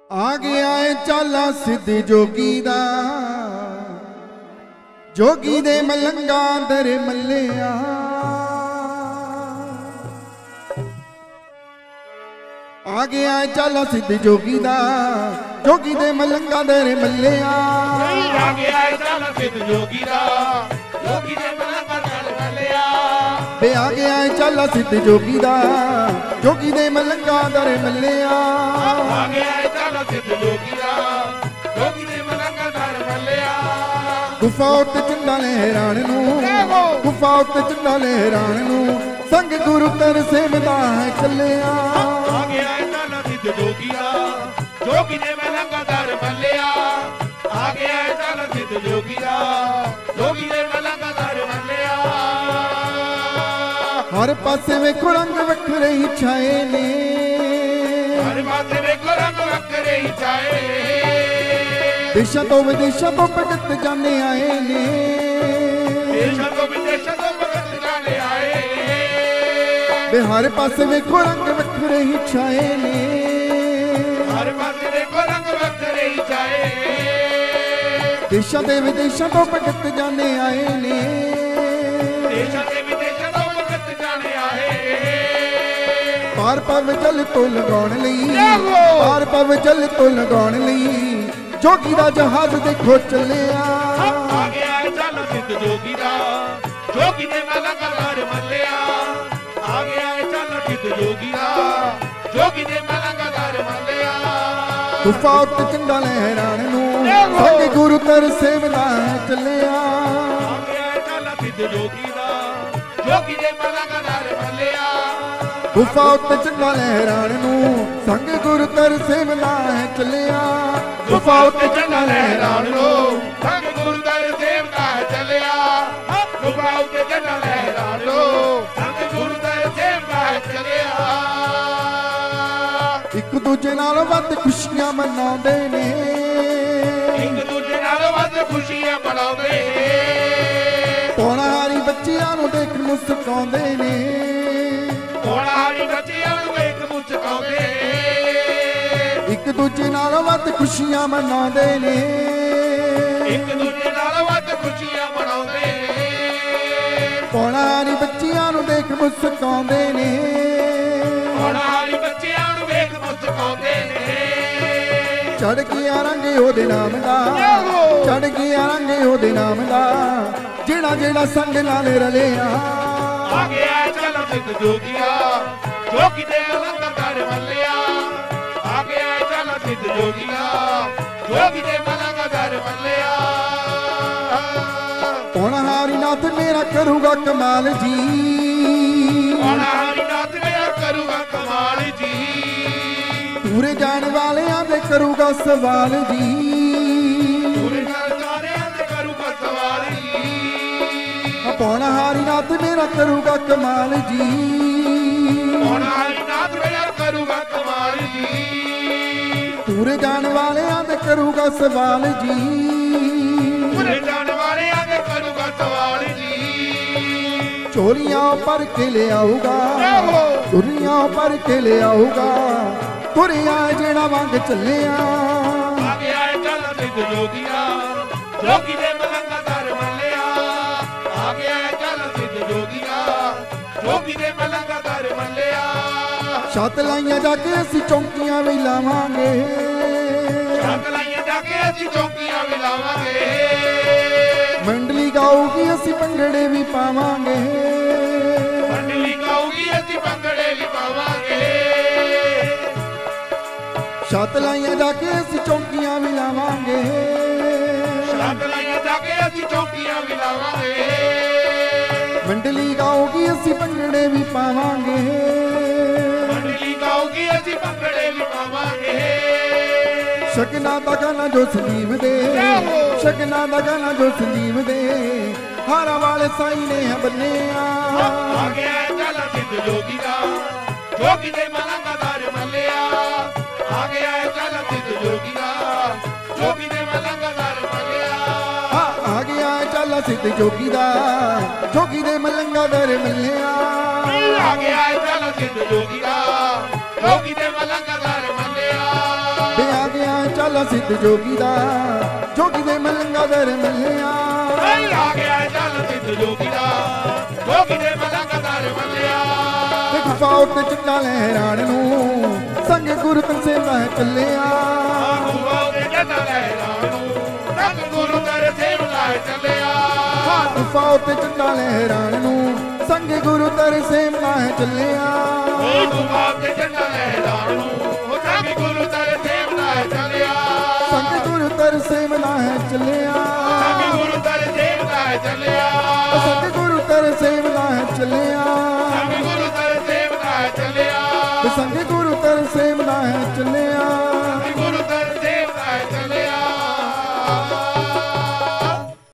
आ गया है चाला सिद्ध जोगी दा, जोगी दे मलंगा दर मल्लिया। आ गया है चाला सिद्ध जोगी दा, जोगी दे मलंगा दर मल्लिया। आ गया है चाला सिद्ध जोगी दा, जोगी दे मलंगा दर मल्लिया। बे आ गया है चाला सिद्ध जोगी दा, जोगी दे मलंगा दर मल्लिया। आ गया है चाला सिद्ध जोगी दा, जोगी दे मलंगा दर मल्लिया। गुफा उत्ते चंडा लहराण नू, गुफा उत्ते चंडा लहराण नू, संग गुरु तर सेवदा है चलिया। आ गया है चाला सिद्ध जोगी दा, जोगी दे मलंगा दर मल्लिया। आ गया है चाला सिद्ध जोगी दा, जोगी दे मलंगा दर मल्लिया। हर पासे वेखो रंग वखरे ही छाए ने, हर पासे वेखो रंग वखरे ही छाए। देशां तो विदेशां तो भगत जाने आए ने, देशां तो विदेशां तो भगत जाने आए। बे हर पासे वेखो रंग वखरे ही छाए ने, हर पासे वेखो रंग वखरे ही छाए। देशां ते विदेशां तो भगत जाने आए ने, देशां ते विदेशां तो भगत जाने आए। पार पव जल तो लगाउण लई, पार पव जल तो लगाउण लई, जोगी दा जहाज देखो चलिया। आ गया है चाला सिद्ध जोगी दा, जोगी दे मलंगा दर मल्लिया। आ गया है चाला सिद्ध जोगी दा, जोगी दे मलंगा दर मल्लिया। गुफा उत्ते चंडा लहराण नू, संग गुरु तर सेवदा है चलिया। आ गया है चाला सिद्ध जोगी दा, जोगी दे मलंगा दर मल्लिया। गुफा उत्ते चंडा लहराण नू, संग गुरु तर सेवदा है चलिया। गुफा उत्ते चंडा लहराण नू, संग गुरु दर सेवदा है चलिया। गुफा उत्ते चंडा लहराण नू, संग गुरु दर सेवदा है चलिया। एक दूजे नाल वध खुशियां मनाउंदे ने, एक दूजे नाल वध खुशियां मनाउंदे। पौणा हारी बच्चियां नू देख मुस्काउंदे ने, पौणा हारी बच्चियां नू देख मुस्काउंदे। एक दूजे नाल वध खुशियां मनाउंदे ने, एक दूजे नाल वध खुशियां मनाउंदे। पौणा हारी बच्चियां नू देख मुस्काउंदे ने, पौणा हारी बच्चियां नू देख मुस्काउंदे ने। चढ़ गया रंग ओदे नाम दा, चढ़ गया रंग ओदे नाम दा, जेड़ा जेड़ा संग नाल रलिया। आ गया है चाला सिद्ध जोगिया, जोगी दे मलंगा दर मल्लिया। आ गया है चाला सिद्ध जोगिया, जोगी दे मलंगा दर मल्लिया। पौणा हारी नाथ मेरा करूगा कमाल जी, पौणा हारी नाथ मेरा करूगा कमाल जी। पूरे जान वालियां दे करूगा सवाल जी, पूरे जाने दे करूगा सवाल जी। पौणा हारी नाथ मेरा करूगा कमाल जी, पौणा हारी नाथ मेरा करूगा कमाल जी। पूरे जान वालियां दे करूगा सवाल जी, पूरे जान वालियां दे करूगा सवाल जी। चोरियां पर के ले आऊगा, चोरियां पर के ले आऊगा, तुरिया जेड़ा वांग चलिया। आ गया है चाला सिद्ध जोगिया, जोगी दे मलंगा दर मल्लिया। आ गया है चाला सिद्ध जोगिया, जोगी दे मलंगा दर मल्लिया। छत लाइयां जाके असी चौंकियां भी लावांगे, छत लाइयां जाके असी चौकियां भी लावांगे। मंडली गाऊगी असी भंगड़े भी पावांगे, मंडली गाऊगी असी भंगड़े भी पावांगे। छत लाइयां जाके असी चौंकियां भी लावांगे, छत लाइयां जाके असी चौकियां भी लावांगे। मंडली गाऊगी असी भंगड़े भी पावांगे, मंडली गाऊगी असी भंगड़े भी पावांगे। शगना दा गाना जो संजीव दे, शगना दा गाना जो संजीव दे, हारा वाले साई ने बन्निया। आ गया है चाला सिद्ध जोगी दा, जोगी दे मलंगा दर मल्लिया। आ गया है चाला सिद्ध जोगी दा, जोगी दे मलंगा दर मल्लिया। आ गया है चाला सिद्ध जोगी दा, जोगी दे मलंगा दर मल्लिया। आ गया है चाला सिद्ध जोगी दा, जोगी दे मलंगा दर मल्लिया। आ गया ਚੱਲਾ ਸਿੱਧ ਜੋਗੀ ਦਾ ਜੋਗੀ ਦੇ ਮਲੰਗਾ ਦਰ ਮੱਲਿਆ ਆ ਗਿਆ ਚੱਲ ਸਿੱਧ ਜੋਗੀ ਦਾ ਜੋਗੀ ਦੇ ਮਲੰਗਾ ਦਰ ਮੱਲਿਆ ਗੁਫਾ ਉੱਤੇ ਚਿੱਟਾ ਲਹਿਰਾਣ ਨੂੰ ਸੰਗ ਗੁਰੂ ਤਰਸੇ ਮੈਂ ਚੱਲਿਆ ਗੁਫਾ ਉੱਤੇ ਚਿੱਟਾ ਲਹਿਰਾਣ ਨੂੰ ਸੰਗ ਗੁਰੂ ਤਰਸੇ ਮੈਂ ਚੱਲਿਆ ਗੁਫਾ ਉੱਤੇ ਚਿੱਟਾ ਲਹਿਰਾਣ ਨੂੰ ਸੰਗ ਗੁਰੂ ਤਰਸੇ ਮੈਂ ਚੱਲਿਆ ਗੁਫਾ ਉੱਤੇ ਚਿੱਟਾ ਲਹਿਰਾਣ ਨੂੰ ਸੰਗ ਗੁਰੂ ਤਰਸੇ ਮੈਂ ਚੱਲਿਆ ਸੰਗ ਗੁਰੂ ਤਰਸੇ ਮੈਂ ਚੱਲਿਆ ਸੰਗ ਗੁਰੂ ਤਰਸੇ ਮੈਂ ਚੱਲਿਆ